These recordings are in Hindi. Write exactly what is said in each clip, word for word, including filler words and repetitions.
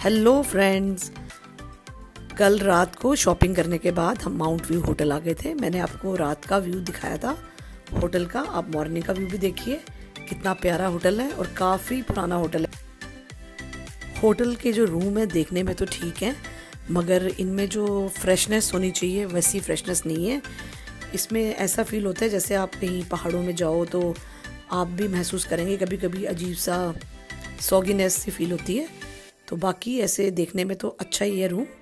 हेलो फ्रेंड्स, कल रात को शॉपिंग करने के बाद हम माउंट व्यू होटल आ गए थे। मैंने आपको रात का व्यू दिखाया था होटल का, आप मॉर्निंग का व्यू भी देखिए। कितना प्यारा होटल है और काफ़ी पुराना होटल है। होटल के जो रूम है देखने में तो ठीक है, मगर इनमें जो फ्रेशनेस होनी चाहिए वैसी फ्रेशनेस नहीं है। इसमें ऐसा फील होता है जैसे आप कहीं पहाड़ों में जाओ तो आप भी महसूस करेंगे कभी कभी अजीब सा सॉगीनेस सी फील होती है। तो बाकी ऐसे देखने में तो अच्छा ही है रूम।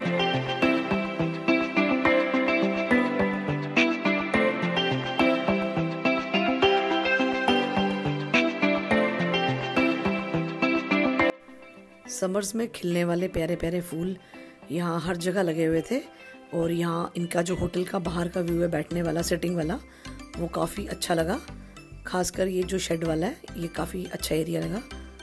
समर्स में खिलने वाले प्यारे प्यारे फूल यहाँ हर जगह लगे हुए थे। और यहाँ इनका जो होटल का बाहर का व्यू है बैठने वाला, सिटिंग वाला, वो काफ़ी अच्छा लगा। खासकर ये जो शेड वाला है ये काफ़ी अच्छा एरिया लगा।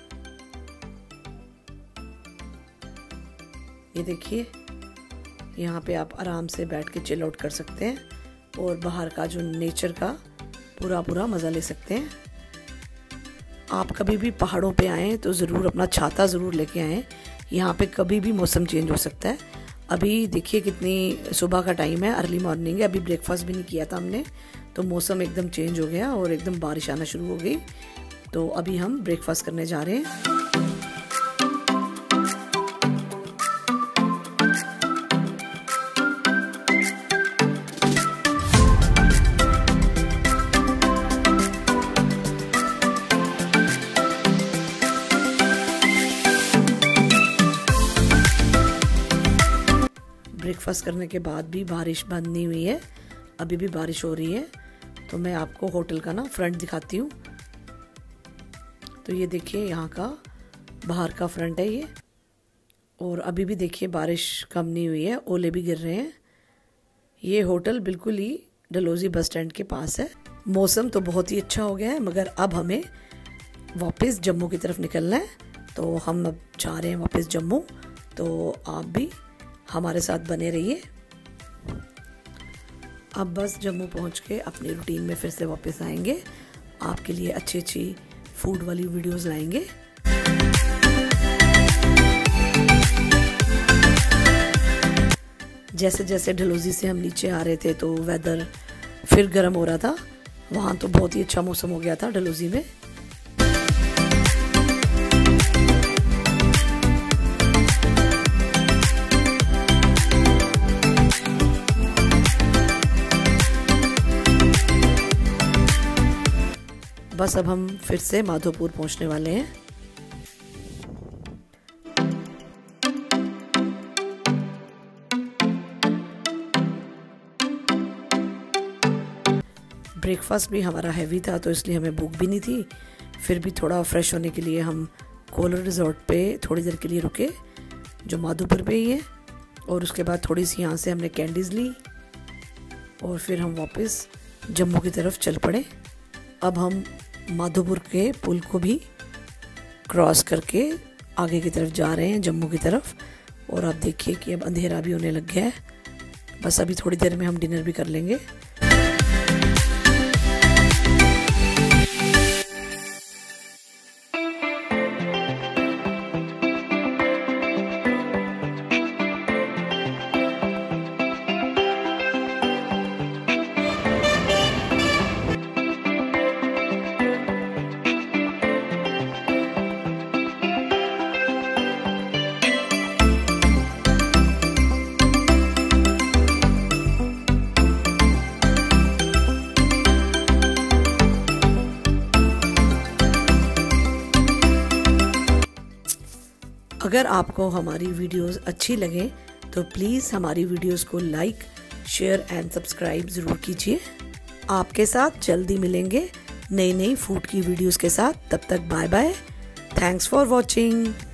ये देखिए, यहाँ पे आप आराम से बैठ के चिल आउट कर सकते हैं और बाहर का जो नेचर का पूरा पूरा मज़ा ले सकते हैं। आप कभी भी पहाड़ों पे आएँ तो ज़रूर अपना छाता ज़रूर लेके आएँ। यहाँ पे कभी भी मौसम चेंज हो सकता है। अभी देखिए कितनी सुबह का टाइम है, अर्ली मॉर्निंग है। अभी ब्रेकफास्ट भी नहीं किया था हमने, तो मौसम एकदम चेंज हो गया और एकदम बारिश आना शुरू हो गई। तो अभी हम ब्रेकफास्ट करने जा रहे हैं। ब्रेकफास्ट करने के बाद भी बारिश बंद नहीं हुई है, अभी भी बारिश हो रही है। तो मैं आपको होटल का ना फ्रंट दिखाती हूँ। तो ये देखिए यहाँ का बाहर का फ्रंट है ये। और अभी भी देखिए बारिश कम नहीं हुई है, ओले भी गिर रहे हैं। ये होटल बिल्कुल ही डलहौजी बस स्टैंड के पास है। मौसम तो बहुत ही अच्छा हो गया है, मगर अब हमें वापस जम्मू की तरफ निकलना है। तो हम अब जा रहे हैं वापस जम्मू। तो आप भी हमारे साथ बने रहिए। अब बस जम्मू पहुंच के अपने रूटीन में फिर से वापस आएंगे। आपके लिए अच्छी अच्छी फूड वाली वीडियोस लाएंगे। जैसे जैसे डलहौजी से हम नीचे आ रहे थे तो वेदर फिर गर्म हो रहा था। वहाँ तो बहुत ही अच्छा मौसम हो गया था डलहौजी में। बस अब हम फिर से माधोपुर पहुंचने वाले हैं। ब्रेकफास्ट भी हमारा हैवी था तो इसलिए हमें भूख भी नहीं थी। फिर भी थोड़ा फ्रेश होने के लिए हम कोलर रिजॉर्ट पे थोड़ी देर के लिए रुके, जो माधोपुर पे ही है। और उसके बाद थोड़ी सी यहाँ से हमने कैंडीज ली और फिर हम वापस जम्मू की तरफ चल पड़े। अब हम माधोपुर के पुल को भी क्रॉस करके आगे की तरफ जा रहे हैं, जम्मू की तरफ। और आप देखिए कि अब अंधेरा भी होने लग गया है। बस अभी थोड़ी देर में हम डिनर भी कर लेंगे। अगर आपको हमारी वीडियोस अच्छी लगे तो प्लीज़ हमारी वीडियोस को लाइक, शेयर एंड सब्सक्राइब ज़रूर कीजिए। आपके साथ जल्दी मिलेंगे नई नई फूड की वीडियोस के साथ। तब तक bye bye. Thanks for watching.